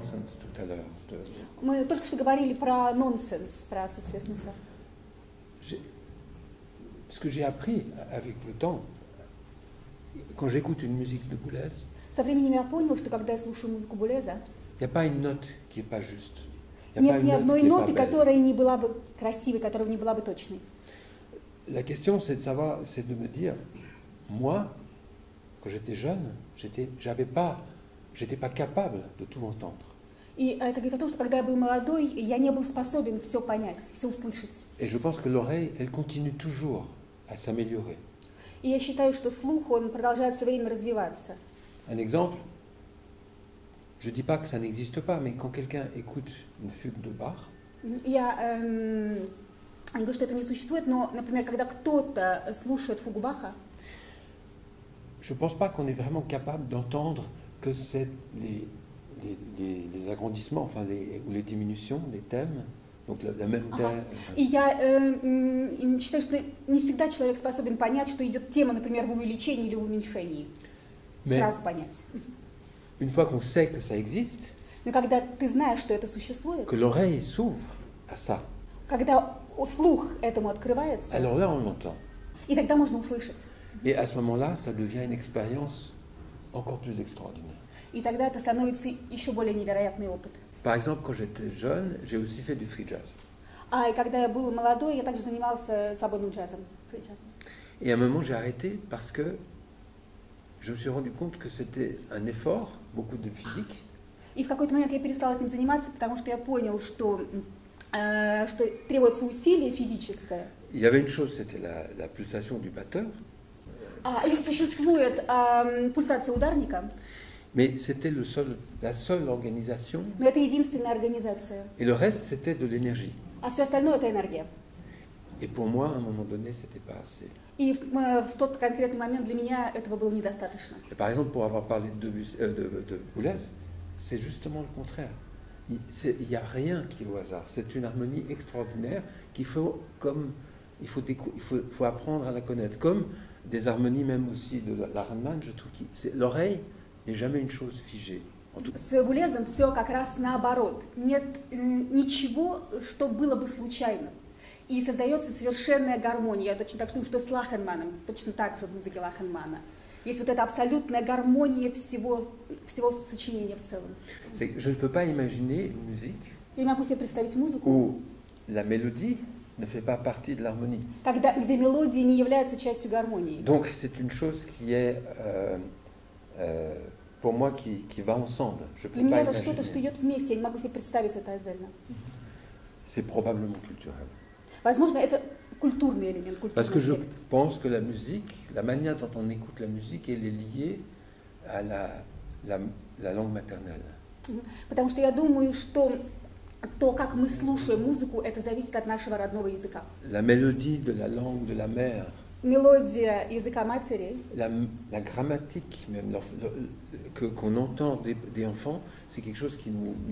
nonsense tout à l'heure. Мы только что говорили про нонсенс, про отсутствие смысла. Ce que j'ai appris avec le temps, quand j'écoute une musique de Boulez, Со временем я понял, что когда я слушаю музыку Булеза, il n'y a pas une note qui n'est pas juste. нет ни одной ноты, которая не была бы красивой, которая не была бы точной. La question, c'est de savoir, c'est de me dire, moi, quand j'étais jeune, j'étais pas capable de tout entendre. И это говорит о том, что когда я был молодой, я не был способен все понять, все услышать. Et je pense que l'oreille, elle continue toujours à s'améliorer. И я считаю, что слух, он продолжает все время развиваться. Un exemple, je ne dis pas que ça n'existe pas, mais quand quelqu'un écoute une fugue de Bach, Я не говорю, что это не существует, но, например, когда кто-то слушает фугу Баха, je ne pense pas qu'on est vraiment capable d'entendre que c'est les agrandissements, enfin ou les diminutions, les thèmes, donc la même thème. И я считаю, что не всегда человек способен понять, что идет тема, например, в увеличении или в уменьшении. Сразу понять. Une fois qu'on sait que ça existe, но когда ты знаешь, что это существует, que l'oreille s'ouvre à ça, когда слух этому открывается, alors là on l'entend. И тогда можно услышать. Et à ce moment-là, ça devient une expérience encore plus extraordinaire. И тогда это становится еще более невероятный опыт. Par exemple, quand j'étais jeune, j'ai aussi fait du free jazz. И когда я был молодой, я также занимался свободным джазом, фри-джазом. Et à un moment, j'ai arrêté parce que je me suis rendu compte que c'était un effort, beaucoup de physique. И в какой-то момент я перестала этим заниматься, потому что я понял, что требуется усилие физическое. Il y avait une chose, c'était la pulsation du batteur. И существует пульсация ударника. Mais c'était la seule organisation. Но это единственная организация. Et le reste, c'était de l'énergie. А все остальное это энергия. Et pour moi, à un moment donné, c'était pas assez. И в тот конкретный момент для меня этого было недостаточно. Et par exemple, pour avoir parlé de Boulez, c'est justement le contraire. Il n'y a rien qui est au hasard. C'est une harmonie extraordinaire qu'il faut apprendre à la connaître. Comme des harmonies même aussi de la Rahman, je trouve que l'oreille n'est jamais une chose figée. С Булезом все как раз наоборот. Нет ничего, что было бы случайно. И создается совершенная гармония. Я точно так думаю, что с Лахенманом, точно так же в музыке Лахенмана. Есть вот эта абсолютная гармония всего сочинения в целом. Je ne peux pas imaginer une musique Я не могу себе представить музыку, où la mélodie ne fait pas partie de l'harmonie. где мелодия не является частью гармонии. Donc c'est une chose qui est pour moi qui va ensemble. Je peux Для меня pas это imaginer. что-то, что идет вместе, я не могу себе представить это отдельно. C'est probablement culturel. Возможно, это культурный элемент, Parce que je культурный аспект. pense que la musique, la manière dont on écoute la musique, elle est liée à la langue maternelle. Потому что я думаю, что то, как мы слушаем музыку, это зависит от нашего родного языка. La mélodie de la langue de la mère, Мелодия языка матери, la grammatique même qu'on entend des enfants, c'est quelque chose qui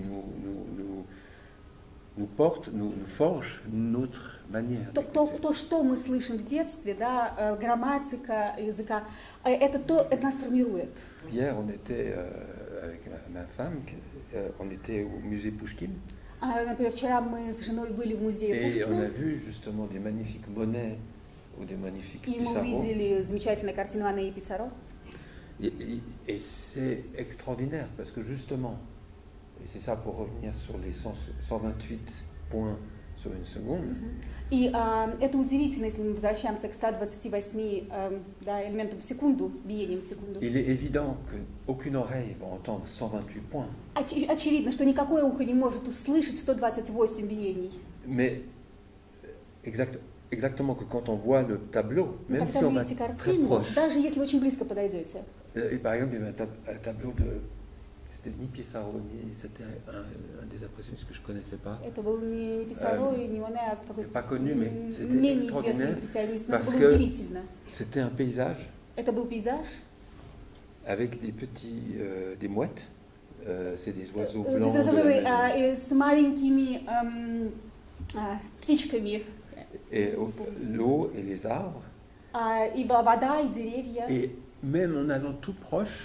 nous porte, nous forge notre manière. то, что мы слышим в детстве, да, грамматика языка, это нас формирует. Hier, on était avec ma femme, on était au musée Pouchkine. Например, вчера мы с женой были в музее Et on a Пушкина, vu justement des magnifiques Monet ou des magnifiques и мы Pissarro. увидели замечательные картины Мане и Писаро. Et c'est extraordinaire parce que justement, et c'est ça pour revenir sur les 128 points sur une seconde. И это удивительно, если мы возвращаемся к 128 да, элементам в секунду, биениям в секунду. Il est évident qu'aucune oreille va entendre 128 points. Очевидно, что никакое ухо не может услышать 128 биений. Mais exactement que quand on voit le tableau, Но même когда si вы on va видите très картину, proche, даже если вы очень близко подойдете, et par exemple, il y avait un tableau c'était ni Pissarro, c'était un des impressionnistes que je ne connaissais pas. это был не Писаро и не Моне, а какой-то Pas connu, mais c'était менее известный extraordinaire импрессионист, но это parce было que удивительно. c'était un paysage Это был пейзаж avec des petits, des mouettes, c'est des oiseaux des blancs. oiseaux, с маленькими птичками, Et l'eau et les arbres. и была вода, и деревья. Et même en allant tout proche,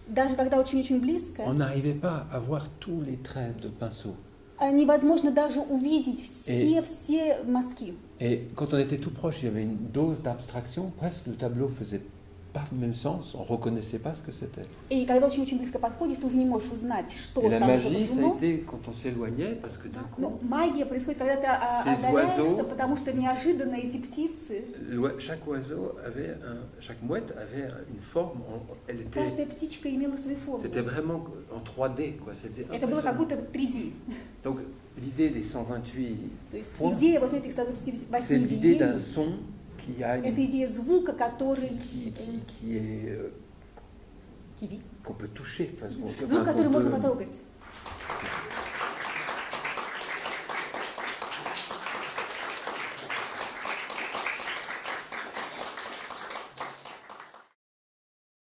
Даже когда очень-очень близко, on n'arrivait pas à voir tous les traits de pinceau. невозможно даже увидеть все мазки. Et quand on était tout proche, il y avait une dose d'abstraction, presque le tableau faisait pas le même sens, on reconnaissait pas ce que c'était. И когда очень-очень близко подходишь, ты уже не можешь узнать, что Et la там magie, ça a изображено. été quand on s'éloignait, parce que d'un coup, Но магия происходит, когда ты отдаляешься, потому что неожиданно эти птицы, chaque oiseau avait chaque mouette avait une forme, elle était, каждая птичка имела свою форму. c'était vraiment en 3D, quoi. C'était Это было как impressionnant. будто 3D. Donc l'idée des 128 То есть points, идея вот этих c'est 128 l'idée d'un биений, son qui a это идея звука, который... qui est Киви. qu'on peut toucher, parce qu'on Звук, который qu'on можно peut- потрогать.